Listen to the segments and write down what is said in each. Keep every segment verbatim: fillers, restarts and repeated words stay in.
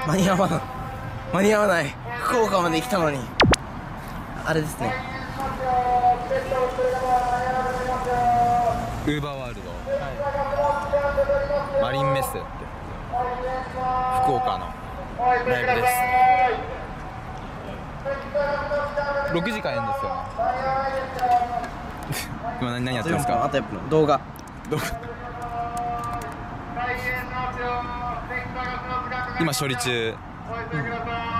間に合わない間に合わない。福岡まで来たのにあれですね。 ウーバーワールド、はい、マリンメッセって福岡のライブです。ろくじかんやるんですよ。今何やってるんですか？ あとやっぱ動画動画今処理中。うん、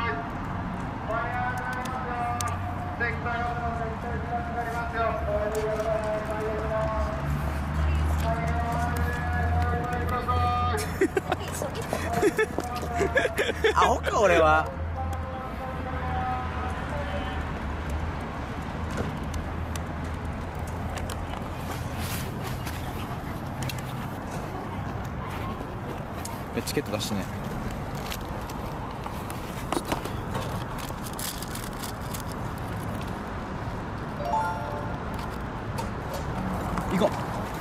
アホか俺は。 チケット出してね。行こう。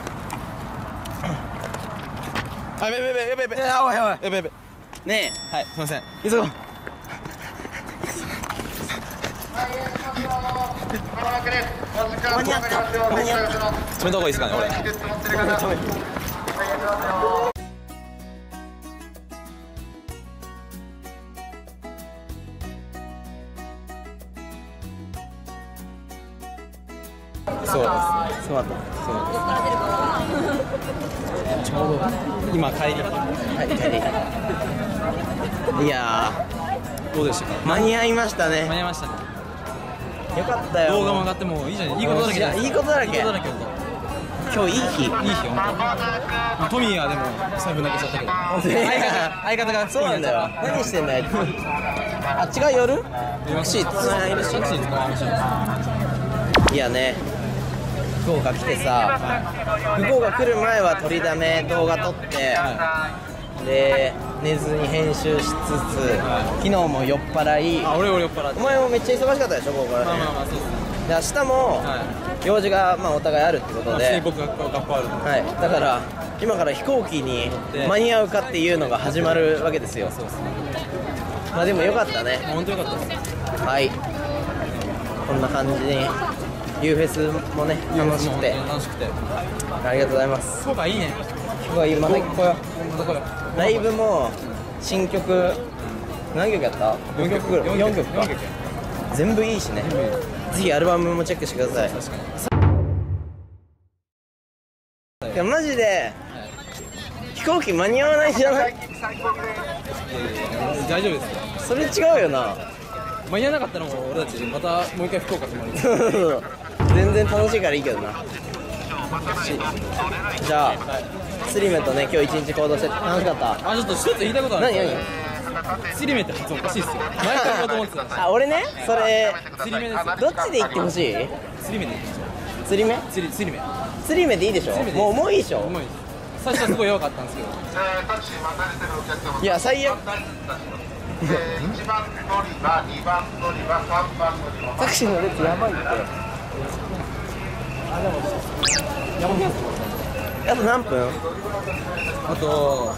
あ、やべやべやべやべやべやばいやばいやべやべ。 ねえ、はい、すみません。 え急ごう。間に合った間に合った。 止めた方がいいですかね、俺。 止めて。 そうですね。 そうだった。 ちょうど今帰り。 はい帰り。いやー、どうでしたか？ 間に合いましたね。 間に合いましたね。 よかったよ。 動画も上がってもいいじゃない。いいことだらけ。 いいことだらけ。 いいことだらけ。 今日いい日。いい日本当。トミーはでも財布なくしちゃったけど。相方相方がそうなんだよ。何してんだよ。あっちが夜？タクシー使わないでしょ。いやね。福岡来てさ、福岡来る前は撮りだめ動画撮って、で寝ずに編集しつつ、昨日も酔っ払い。 あ、俺俺酔っ払って。 お前もめっちゃ忙しかったでしょ、ここから。まあまあまあそうですね。で明日も用事がまあお互いあるってことで、 僕学校学校ある。 はい。だから今から飛行機に間に合うかっていうのが始まるわけですよ。そうですね。まあでもよかったね。 本当よかったです。はい。 こんな感じに。ユーフェスもね楽しくて楽しくてありがとうございます。 福岡いいね。 福岡いい。また来よう。ライブも新曲何曲やった？よんきょくぐらい。よんきょくか。全部いいしね。ぜひアルバムもチェックしてください。確かに。いやマジで飛行機間に合わないじゃない？ 大丈夫です。 それ違うよな。 間に合わなかったのも俺たちまたもう一回福岡泊まる。 全然楽しいからいいけどな。じゃあ、はい、スリメとね今日一日行動して楽しかった。 あ、ちょっと一つ言いたいことある。 何何？ スリメって発音おかしいっすよ。前から言おうと思ってた。 あ、俺ね、それスリメですよ。 どっちで言ってほしい？ スリメで言ってほしい。 スリメ？ スリスリメ。 スリメでいいでしょ。もうもういいでしょ。 もういいです。最初はすごい弱かったんですけど。 いや最悪。タクシーの列やばいって。あ、でもやばい。あと何分？ あと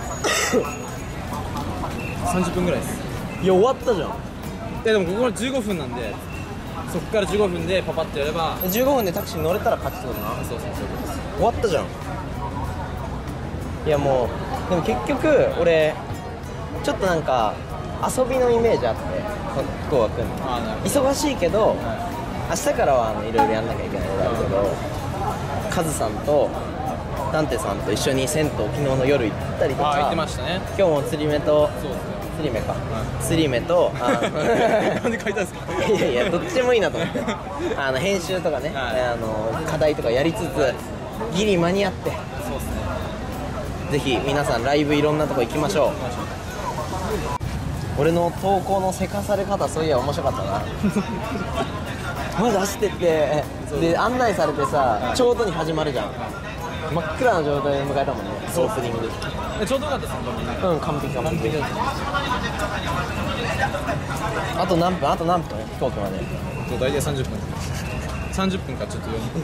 さんじゅっぷんぐらいです。 いや終わったじゃん。 でもここからじゅうごふんなんで、そこからじゅうごふんでパパッとやればじゅうごふんでタクシー乗れたら勝ちそうだな。 そうそうそう。 終わったじゃん。いやもうでも結局俺ちょっとなんか遊びのイメージあって、福岡来るの。忙しいけど、明日からはあのいろいろやんなきゃいけないことあるけど、カズさんとダンテさんと一緒に銭湯昨日の夜行ったりとか。 あ、行ってましたね。 今日も釣り目と、 そうですね、 釣り目か、釣り目となんで書いたんですか？ いやいやどっちでもいいなと思ってあの編集とかね、はい、あの課題とかやりつつギリ間に合って、そうですね。ぜひ皆さんライブいろんなとこ行きましょう。俺の投稿のせかされ方そういや面白かったなまだ走ってってで案内されてさ、ちょうどに始まるじゃん。真っ暗な状態で迎えたもんね、オープニングで。 ちょうどよかったですね。 うん、完璧完璧。あと何分？あと何分？飛行機まで大体さんじゅっぷん。さんじゅっぷんかちょっとよんぷん。い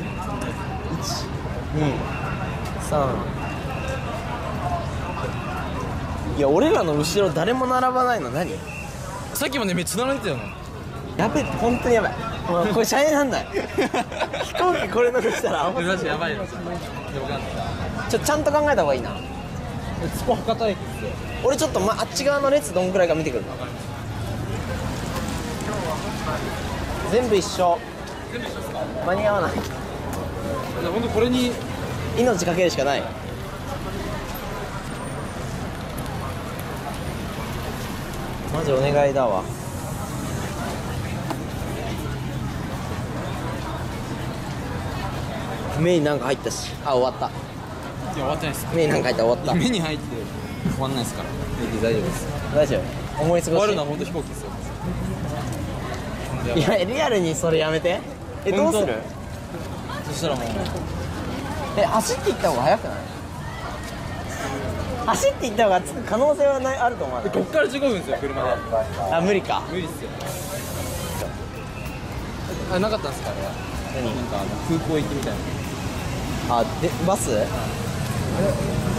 ち、に、さん、 いや俺らの後ろ誰も並ばないの何？ さっきまでめっちゃ並んでたよな。 やべえ本当にやばい。もうこれ車になんない飛行機これ乗したらマジやばいよ。 ちょちゃんと考えた方がいいな。 スポ博多駅っすよ。 俺ちょっと、ま、あっち側の列どんくらいか見てくる。全部一緒。 全部一緒っすか？ 間に合わない。 じゃあほんとこれに命かけるしかない。マジお願いだわ。目になんか入ったし。あ、終わった。 いや終わってないっす。 目になんか入った。終わった。 目に入って終わんないっすから。大丈夫です。 大丈夫。思い過ごし終わるのはほんと飛行機っすよ。 いやリアルにそれやめて。えどうする？ そしたらもうえ走っていった方が早くない？走っていった方が着く可能性はないあると思わない？ こっからじゅうごふんですよ車で。 あ無理か。 無理っすよ。あなかったんですかあれは。 何？ なんかあの空港行きみたいな。 あでバス？